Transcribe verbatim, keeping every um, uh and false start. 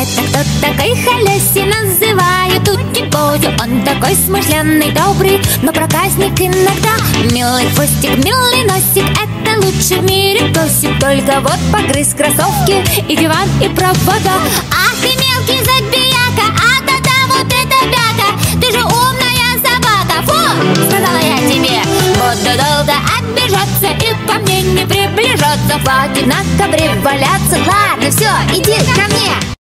Это кто такой Холесий, называют Ути-Пути. Он такой смышленый, добрый, но проказник иногда. Милый хвостик, милый носик, это лучший в мире песик. Только вот погрыз кроссовки и диван, и провода. Ах ты мелкий забияка, а да-да, вот это бяка. Ты же умная собака, фу, сказала я тебе. Буду долго обижаться и по мне не приближаться. Хватит на ковре валяться, ладно, все, иди ко мне.